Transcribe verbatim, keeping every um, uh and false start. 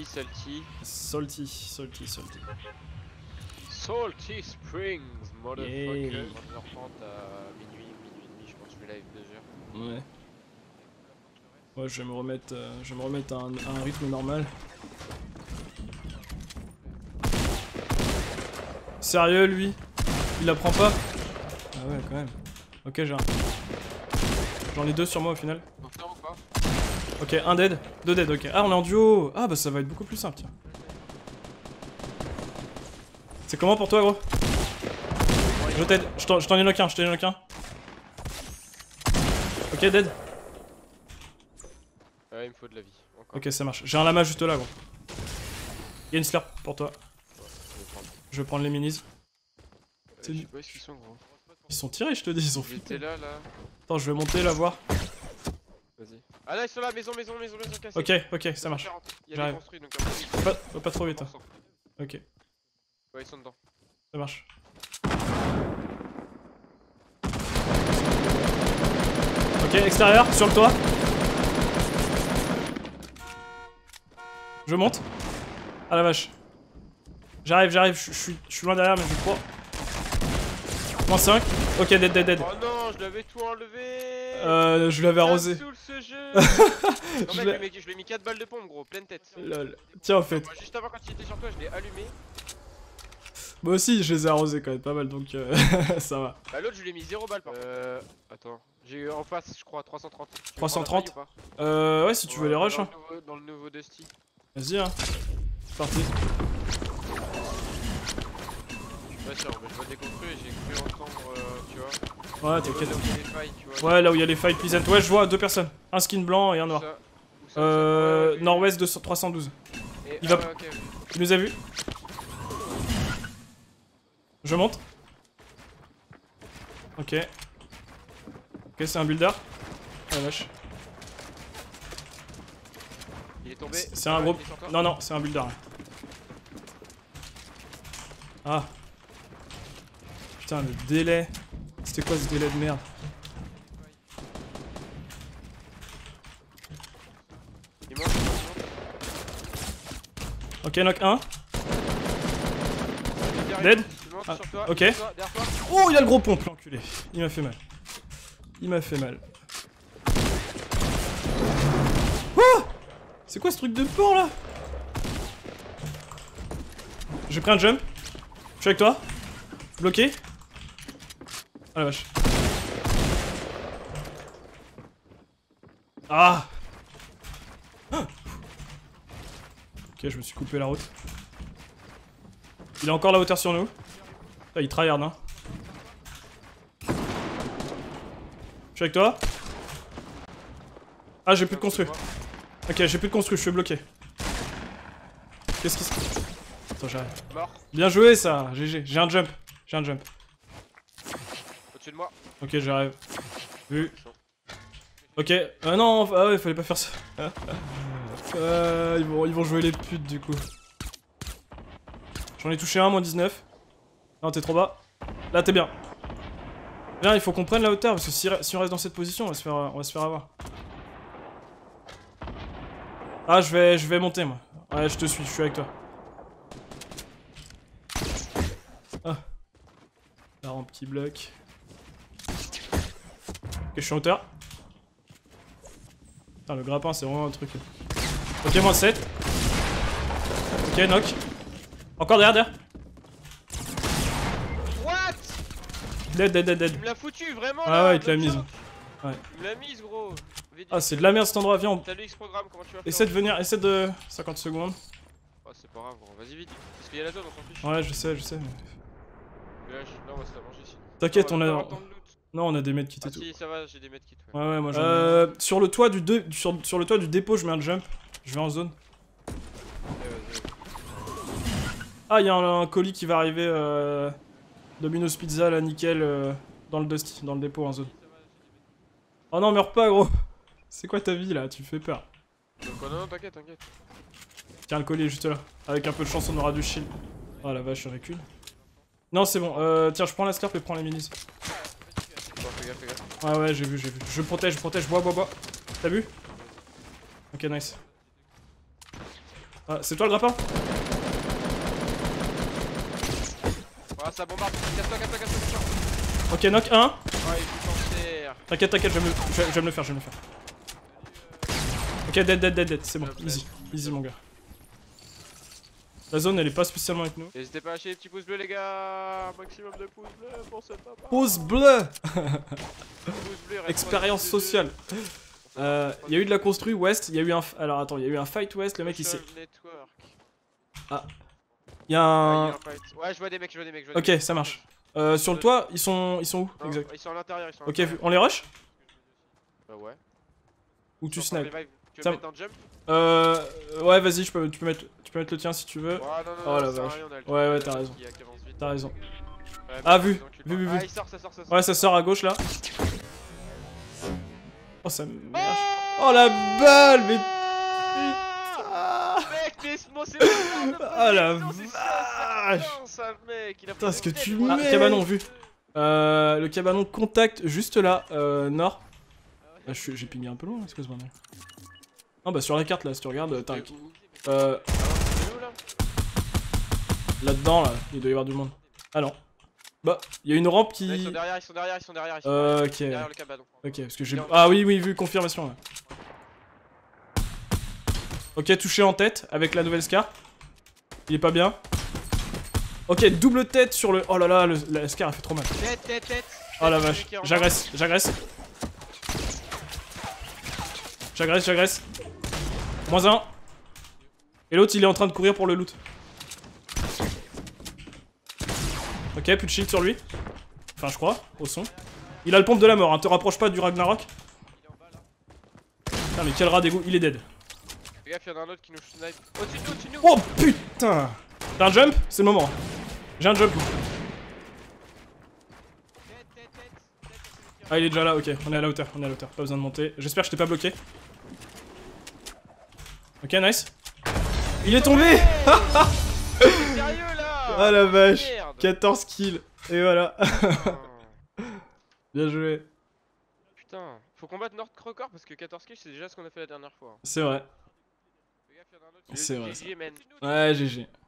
salty. Salty, salty, salty. Salty Springs, motherfucker. Yeah. vingt heures trente à minuit, minuit et demi, je pense que je vais live deux heures. Ouais. Ouais, je vais me remettre, euh, je vais me remettre à un, à un rythme normal. Sérieux, lui? Il la prend pas? Ah ouais, quand même. Ok, j'ai un... J'en ai deux sur moi au final. Docteur ou pas? Ok, un dead, deux dead, ok. Ah, on est en duo. Ah bah ça va être beaucoup plus simple, tiens. C'est comment pour toi, gros? Je t'aide, je t'en ai knock un, je t'en ai knock un. Ok, dead. Ouais, il me faut de la vie. Encore. Ok, ça marche. J'ai un lama juste là, gros. Y'a une slurp pour toi. Ouais, je vais prendre. Je vais prendre les minis. Euh, je sais pas où ils sont, gros. Ils sont tirés, je te dis, ils sont Ils étaient flippés. là, là. Attends, je vais monter la voir. Vas-y. Ah là, ils sont là, maison, maison, maison, maison cassée. Ok, ok, ça marche. Il y a des J'arrive. construits, donc comme ça, Faut pas, faut pas trop vite. Hein. Ok, Ouais, ils sont dedans. ça marche. Ok, extérieur, sur le toit. Je monte. Ah la vache. J'arrive, j'arrive, je suis je suis loin derrière, mais je crois. moins cinq. Ok, dead, dead, dead. Oh non, je l'avais tout enlevé. Euh, je l'avais arrosé. Ça me saoule, ce jeu. Non, Je mec, l'ai- je lui ai mis- je lui ai mis quatre balles de pompe, gros, pleine tête. Lol. Tiens, en fait. Moi, juste avant, quand il était sur toi, je l'ai allumé. Moi aussi, je les ai arrosés quand même pas mal, donc euh, ça va. Bah, l'autre, je lui ai mis zéro balle par contre. Euh. Attends. J'ai eu en face, je crois, trois cent trente. Tu veux trois cent trente? prendre la feuille ou pas? Euh, ouais, si tu veux Ouais, les rush, dans hein. le nouveau- Dans le nouveau Dusty. Vas-y, hein. C'est parti. Ouais, sûr, mais je vois des construits et j'ai cru entendre, euh, tu vois. Ouais, Là t'inquiète. où il y a des failles, tu vois. Ouais, là où il y a les failles pleasant. Ouais, je vois deux personnes. Un skin blanc et un noir. Où ça Où ça, Euh, où ça Ouais, nord-ouest de trois cent douze. et- il ah va- ouais, ok. Il nous a vus. Je monte. Ok. Ok, c'est un builder. Ah la vache. Il est tombé. C'est un Ah, gros... il est sur toi Non, non, c'est un builder. Ah. Putain, le délai. C'était quoi ce délai de merde? Il monte, il monte, il monte. Ok, knock un. Il est derrière, Dead. il monte Ah, sur toi, ok. sur toi, derrière toi. Oh, il a le gros pompe, l'enculé. Il m'a fait mal. Il m'a fait mal. Oh! C'est quoi ce truc de pont là? J'ai pris un jump. Je suis avec toi. Bloqué. Ah la vache. Ah! Ah. Ok, je me suis coupé la route. Il a encore la hauteur sur nous. Ah, il tryhard, hein. Je suis avec toi. Ah, j'ai plus de construit. Ok, j'ai plus de construit, je suis bloqué. Qu'est-ce qui se... Attends, j'arrive. Mort. Bien joué ça, G G. J'ai un jump. J'ai un jump. Au-dessus de moi. Ok, j'arrive. Vu. Ok. Ah non, ah ouais, fallait pas faire ça. euh, ils, vont, ils vont jouer les putes du coup. J'en ai touché un, moins dix-neuf. Non, t'es trop bas. Là, t'es bien. Bien, il faut qu'on prenne la hauteur parce que si, si on reste dans cette position, on va se faire, on va se faire avoir. Ah, je vais, je vais monter moi. Ouais, je te suis, je suis avec toi. Ah. Là, un petit bloc. Ok, je suis en hauteur. Putain, le grappin, c'est vraiment un truc. Ok, moins sept. Ok, knock. Encore derrière, derrière. What? Dead, dead, dead, dead. Il me l'a foutu, vraiment Ah là, ouais, il te l'a le mise. choc. Ouais. Il me l'a mise, gros. Vite. Ah, c'est de la merde cet endroit, viens. On... T'as le X-Programme, comment tu vas faire? Essaie de venir, essaie de... cinquante secondes. Oh, c'est pas grave, gros. Vas-y, vite. Parce qu'il y a la zone, on s'en fiche. Ouais, je sais, je sais. Mais... Mais là, je... Non, on va se la manger ici. T'inquiète, on va a... pas avoir le temps de loot. Non, on a des medkits Ah et tout. si, ça va, j'ai des medkits. Ouais. Ouais, ouais, moi j'en ai... Euh, sur le toit du deux... sur, sur le toit du dépôt, je mets un jump. Je vais en zone. Ouais, vas-y, vas-y. Ah, il y a un, un colis qui va arriver. Euh... Domino's Pizza, là, nickel. Euh... Dans le Dusty, dans le dépôt en zone. Oh non, meurs pas, gros. C'est quoi ta vie, là? Tu me fais peur. Donc, oh, non, non, t'inquiète, t'inquiète. Tiens, le collier est juste là. Avec un peu de chance, on aura du shield. Oh la vache, je recule. Non, c'est bon. Euh, tiens, je prends la slurp et prends les minis. Attends, fais gaffe, fais gaffe. Ouais, ouais, j'ai vu, j'ai vu. Je protège, je protège. Bois, bois, bois. T'as vu? Ok, nice. Ah, c'est toi le grappin? Ah, ça bombarde. Casse-toi, casse-toi, casse-toi, casse-toi. Ok, knock un. Ouais, il joue cancer. T'inquiète, t'inquiète, je vais me le- je vais- je vais me le faire, je vais me le faire. Ok, dead, dead, dead, dead, c'est bon, easy, easy mon gars. La zone elle est pas spécialement avec nous. N'hésitez pas à lâcher les petits pouces bleus, les gars. Maximum de pouces bleus pour ce papa. Pouce bleu. Pouces bleus, reste Expérience sur les sociale. deux. Euh, il y a eu de la construit ouest, il y a eu un... f- Alors attends, il y a eu un fight ouest, le mec il s'est... Social network. Il y a Ah, il y un... a un fight. Ouais, je vois des mecs, je vois des mecs. Je vois des Ok, mecs. ça marche. Euh, sur le toit, ils sont ils sont où? Non, Exact. ils sont à l'intérieur, ils sont à Ok, l'intérieur. on les rush? Bah ouais. Ou tu Ils sont en train de snipes? revive. Tu veux Ça- me mettre dans le jump? Euh... Ouais, vas-y, je peux... tu, peux mettre... tu peux mettre le tien si tu veux. Ouais, non, non, Oh non, la ça sert à vache. rien, on a le Ouais, ouais, truc t'as qui- raison. qui avance vite. T'as raison. Ouais, Ah, mais vu. ils enculent Vu, pas. vu, vu. Ah, il sort, ça sort, ça sort. Ouais, ça sort à gauche là. Oh, ça me... Ah Oh la balle, mais... Ah Mec, mais moi c'est le genre de Ah la position, c'est ça, vache. certain, ça, mec. Il a Putain, pris ce que des tu têtes, Ah, moi. cabanon, vu. Euh, le cabanon contact juste là, euh, nord. Ah, je suis- j'ai pingé un peu loin, est-ce que ce bordel? Non, bah sur la carte là, si tu regardes, t'as... Euh, Ah, c'est où, là là-dedans là, il doit y avoir du monde. Ah non. Bah, il y a une rampe qui... Ouais, Ils sont derrière, ils sont derrière, ils sont derrière. Ils sont Euh, derrière, ok. derrière le cabanon. Ok, parce que j'ai... Ah oui, oui, vu, confirmation, là. Ok, touché en tête avec la nouvelle Scar. Il est pas bien. Ok, double tête sur le... Oh là là, le... la Scar, elle fait trop mal. Tête, tête, tête. Oh la Tête, vache, celui qui est en bas. j'agresse, j'agresse. J'agresse, j'agresse. Moins un. Et l'autre, il est en train de courir pour le loot. Ok, plus de shield sur lui. Enfin, je crois, au son. Il a le pompe de la mort, hein. Te rapproche pas du Ragnarok. Putain, mais quel rat d'égout, il est dead. Fais gaffe, y'en a un autre qui nous snipe. Au-dessus de nous, au-dessus de nous. Oh putain! T'as un jump? C'est le moment. J'ai un jump. Tête, tête, tête. Tête, c'est celui qui est en Ah, il est déjà là, ok. On est à la hauteur, on est à la hauteur. Pas besoin de monter. J'espère que je t'ai pas bloqué. Ok, nice. Il est tombé! bas. T'es sérieux là? Ah la vache. Merde. quatorze kills. Et voilà. Putain. Bien joué. Putain, faut combattre Nord Record parce que quatorze kills c'est déjà ce qu'on a fait la dernière fois. C'est vrai. Fais gaffe, y'en a un autre. C'est vrai, G G, man. Ouais, G G.